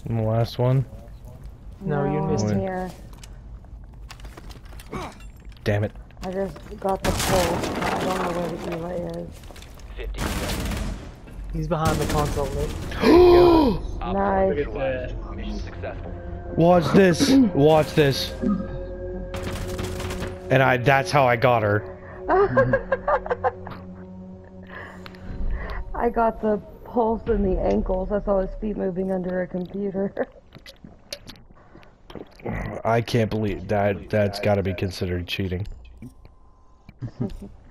And the last one. No, you missed I'm it. Here. Damn it. I just got the pulse. I don't know where the Ela is. 50 seconds. He's behind the console, Nick. Op Nice. four neutralized. Mission successful. Watch this. Watch this. And that's how I got her. I got the pulse in the ankles. I saw his feet moving under a computer. I can't believe that. That's got to be considered cheating.